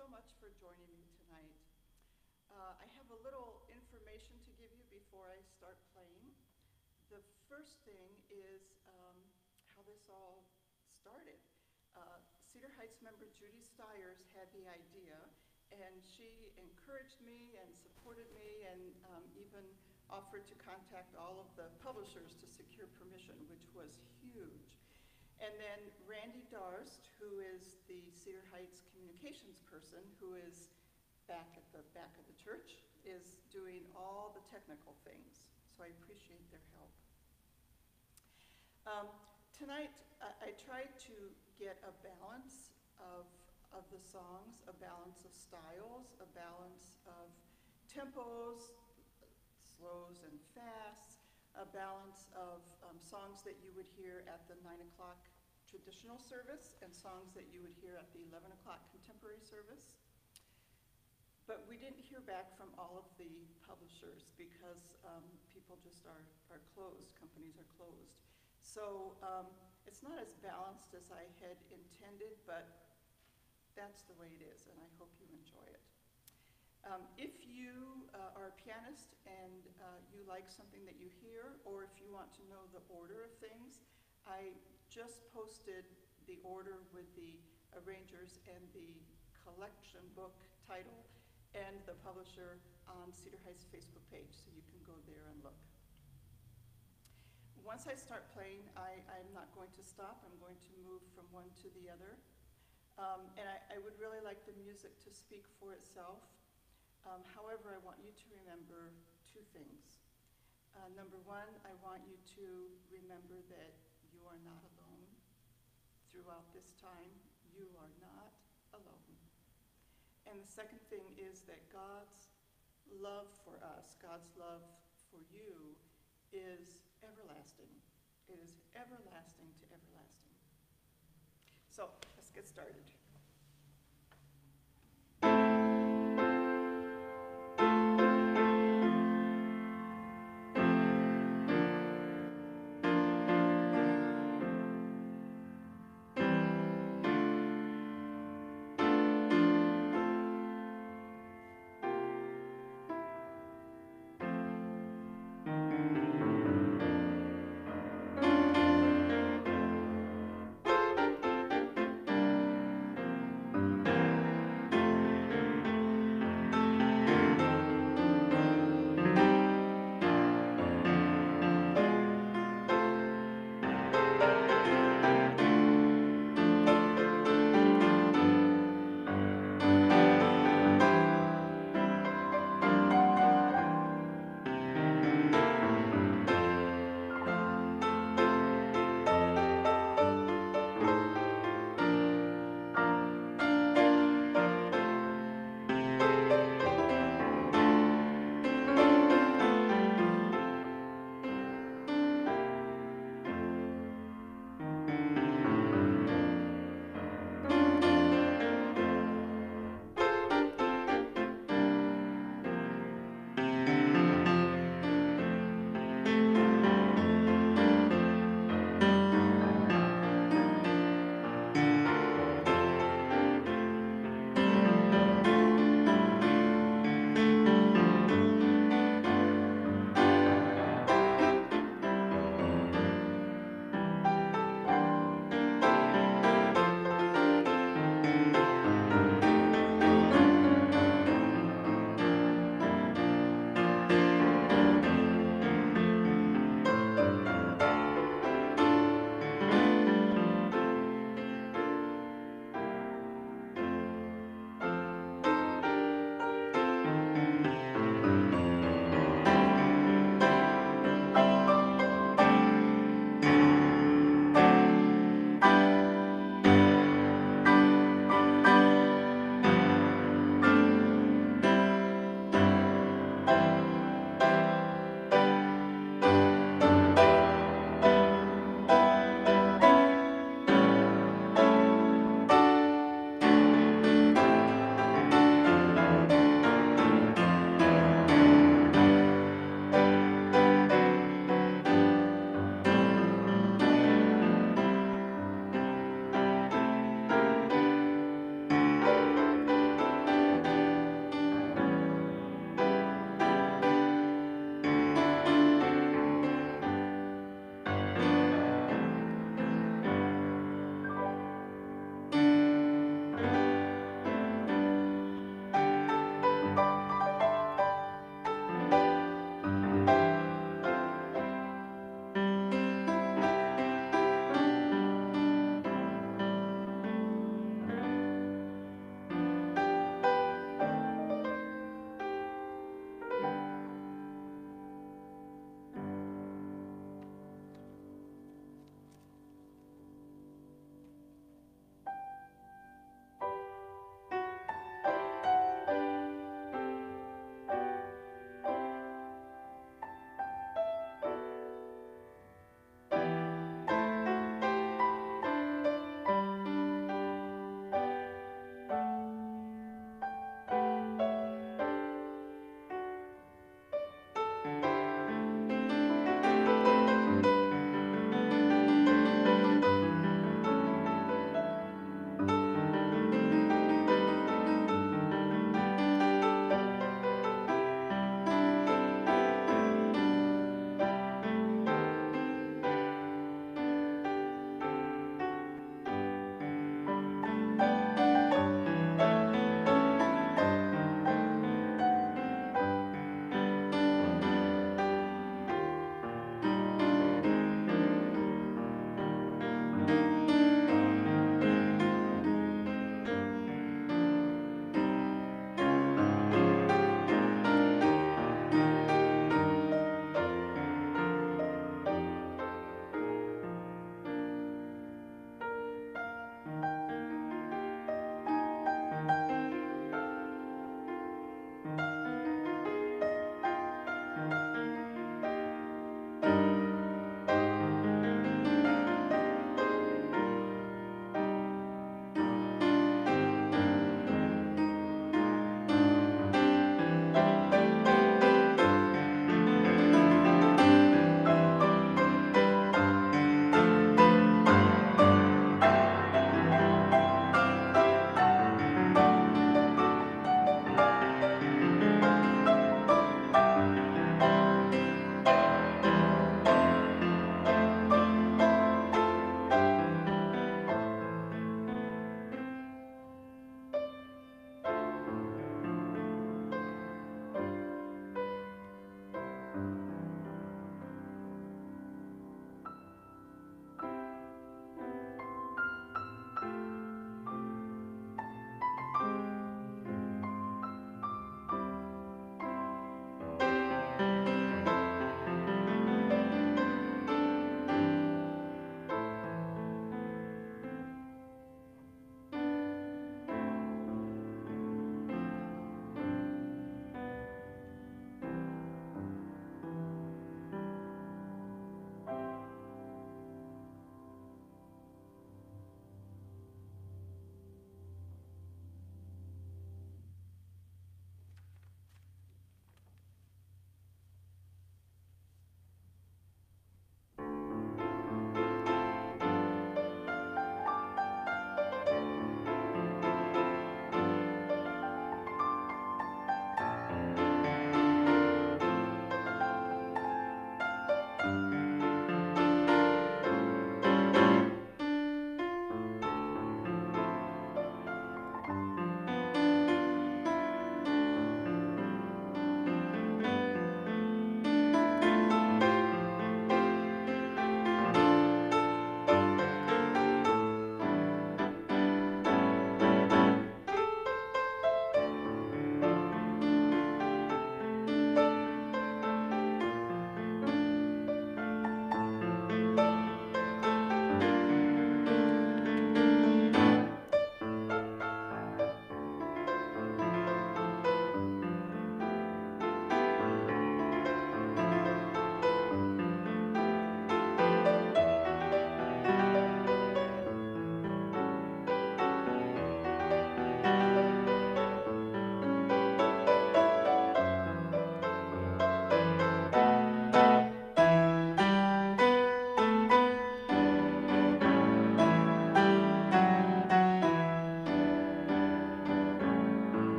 so much for joining me tonight. I have a little information to give you before I start playing. The first thing is how this all started. Cedar Heights member Judy Stiers had the idea, and she encouraged me and supported me and even offered to contact all of the publishers to secure permission, which was huge. And then Randy Darst, who is the Cedar Heights communications person, who is back at the back of the church, is doing all the technical things. So I appreciate their help. Tonight, I tried to get a balance of the songs, a balance of styles, a balance of tempos, slows and fasts, a balance of songs that you would hear at the 9 o'clock traditional service and songs that you would hear at the 11 o'clock contemporary service. But we didn't hear back from all of the publishers because people just are closed, companies are closed. So it's not as balanced as I had intended, but that's the way it is, and I hope you enjoy it. If you are a pianist and you like something that you hear, or if you want to know the order of things, I just posted the order with the arrangers and the collection book title and the publisher on Cedar Heights' Facebook page, so you can go there and look. Once I start playing, I'm not going to stop. I'm going to move from one to the other. And I would really like the music to speak for itself. However, I want you to remember two things. Number one, I want you to remember that you are not alone throughout this time. You are not alone. And the second thing is that God's love for us, God's love for you, is everlasting. It is everlasting to everlasting. So let's get started.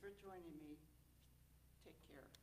for joining me. Take care.